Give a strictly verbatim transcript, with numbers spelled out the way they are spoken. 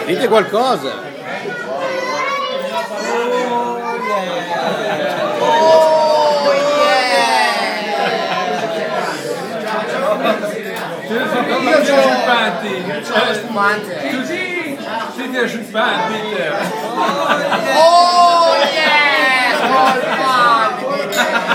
Dite qualcosa. Io c'ho spumante. C'ho lo spumante. Così si tira sul spumante. Oh yeah! Oh yeah!